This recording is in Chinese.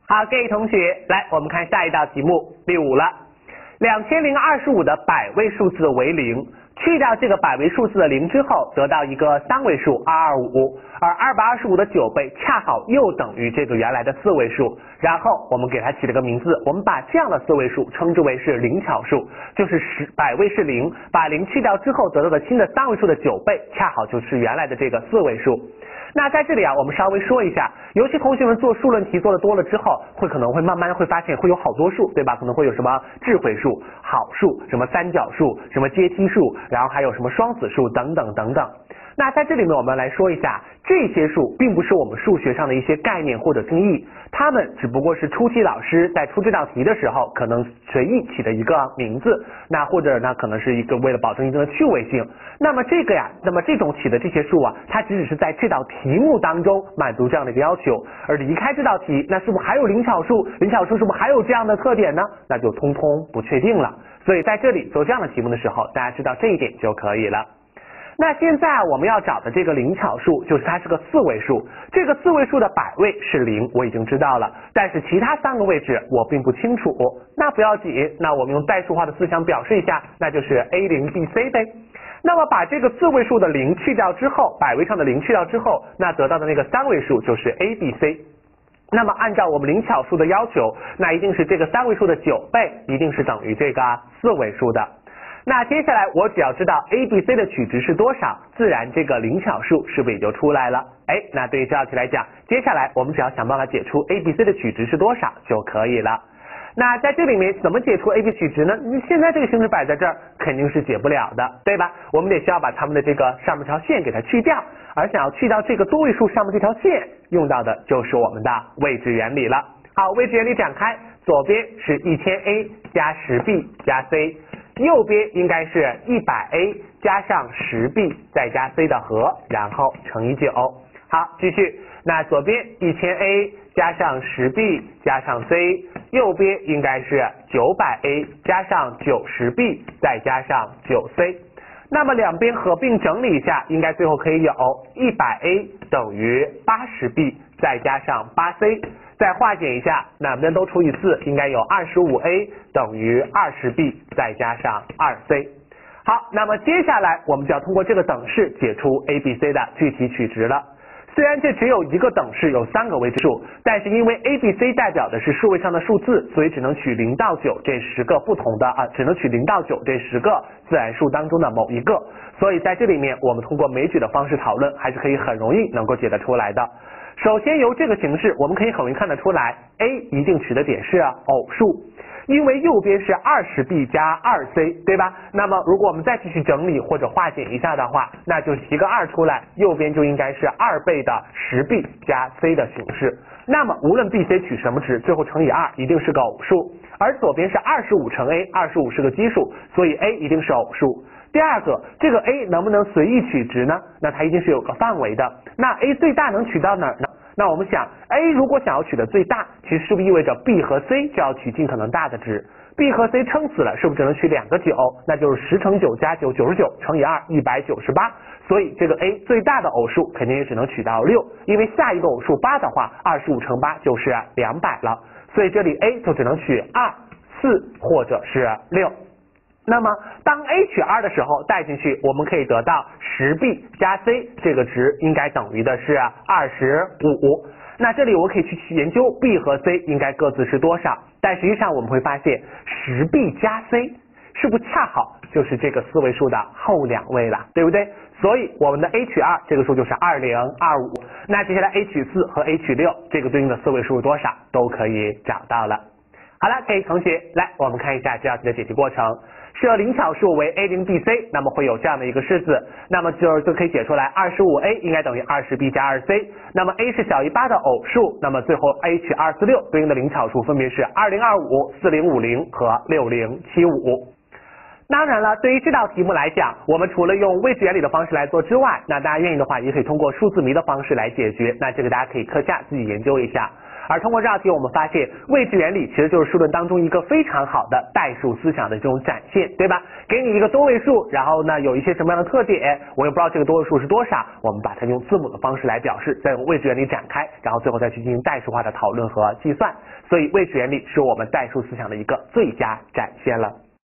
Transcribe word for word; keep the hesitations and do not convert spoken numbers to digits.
好，各位同学，来，我们看下一道题目，第五了。两千零二十五的百位数字为零，去掉这个百位数字的零之后，得到一个三位数二二五，而二百二十五的九倍恰好又等于这个原来的四位数。然后我们给它起了个名字，我们把这样的四位数称之为是灵巧数，就是十百位是零，把零去掉之后得到的新的三位数的九倍，恰好就是原来的这个四位数。那在这里啊，我们稍微说一下，尤其同学们做数论题做的多了之后，会可能会慢慢会发现会有好多数，对吧？可能会有什么智慧数、好数、什么三角数、什么阶梯数，然后还有什么双子数等等等等。那在这里面我们来说一下，这些数并不是我们数学上的一些概念或者定义，它们只不过是初期老师在出这道题的时候可能随意起的一个名字，那或者呢可能是一个为了保证一定的趣味性。那么这个呀，那么这种起的这些数啊，它只只是在这道题目当中满足这样的一个要求，而离开这道题，那是不是还有灵巧数？灵巧数是不是还有这样的特点呢？那就通通不确定了。所以在这里做这样的题目的时候，大家知道这一点就可以了。那现在我们要找的这个灵巧数，就是它是个四位数，这个四位数的百位是零，我已经知道了，但是其他三个位置我并不清楚。那不要紧，那我们用代数化的思想表示一下，那就是 A 零 B C 呗。那么把这个四位数的零去掉之后，百位上的零去掉之后，那得到的那个三位数就是 A B C。那么按照我们灵巧数的要求，那一定是这个三位数的九倍一定是等于这个四位数的。那接下来我只要知道 A B C 的取值是多少，自然这个灵巧数是不是也就出来了？哎，那对于这道题来讲，接下来我们只要想办法解出 A B C 的取值是多少就可以了。那在这里面怎么解出 A B 取值呢？你现在这个形式摆在这儿肯定是解不了的，对吧？我们得需要把它们的这个上面这条线给它去掉，而想要去掉这个多位数上面这条线，用到的就是我们的位置原理了。好，位置原理展开，左边是 一千 A 加 十 B 加 C， 右边应该是 一百 A 加上 十 B 再加 C 的和，然后乘以九。好，继续，那左边 一千 A 加上 十 B 加上 C， 右边应该是 九百 A 加上 九十 B 再加上 九 C。 那么两边合并整理一下，应该最后可以有 一百 A 等于 八十 B 再加上 八 C， 再化简一下，两边都除以四，应该有 二十五 A 等于 二十 B 再加上 二 C。 好，那么接下来我们就要通过这个等式解出 A B C 的具体取值了。虽然这只有一个等式，有三个未知数，但是因为 A B C 代表的是数位上的数字，所以只能取零到九这十个不同的啊，只能取零到九这十个自然数当中的某一个。所以在这里面，我们通过枚举的方式讨论，还是可以很容易能够解得出来的。首先由这个形式，我们可以很容易看得出来 ，A 一定取的点是偶数。因为右边是 二十 B 加 二 C， 对吧？那么如果我们再继续整理或者化简一下的话，那就提个二出来，右边就应该是二倍的 十 B 加 C 的形式。那么无论 B C 取什么值，最后乘以二一定是个偶数。而左边是二十五乘 A， 二十五是个奇数，所以 A 一定是偶数。第二个，这个 A 能不能随意取值呢？那它一定是有个范围的。那 A 最大能取到哪儿呢？那我们想 A 如果想要取的最大，其实是不是意味着 B 和 C 就要取尽可能大的值？ B 和 C 撑死了，是不是只能取两个九？那就是十乘九加九，九十九乘以二，一百九十八。所以这个 A 最大的偶数肯定也只能取到六，因为下一个偶数八的话，二十五乘八就是两百了。所以这里 A 就只能取二、四或者是六。那么当 A 取二的时候带进去，我们可以得到 十 B 加 C 这个值应该等于的是二十五。那这里我可以去研究 B 和 C 应该各自是多少，但实际上我们会发现 十 B 加 C 是不是恰好就是这个四位数的后两位了，对不对？所以我们的 A 取二这个数就是二零二五。那接下来 A 取四和 A 取六这个对应的四位数是多少都可以找到了。好了，各位同学，来我们看一下这道题的解题过程。设灵巧数为 A 零 B C， 那么会有这样的一个式子，那么就就可以解出来 二十五 A 应该等于 二十 B 加 二 C， 那么 A 是小于八的偶数，那么最后 A 取二四六对应的灵巧数分别是二零二五、四零五零和六零七五。当然了，对于这道题目来讲，我们除了用位置原理的方式来做之外，那大家愿意的话也可以通过数字谜的方式来解决，那这个大家可以课下自己研究一下。 而通过这道题，我们发现位置原理其实就是数论当中一个非常好的代数思想的这种展现，对吧？给你一个多位数，然后呢有一些什么样的特点，我也不知道这个多位数是多少，我们把它用字母的方式来表示，再用位置原理展开，然后最后再去进行代数化的讨论和计算。所以位置原理是我们代数思想的一个最佳展现了。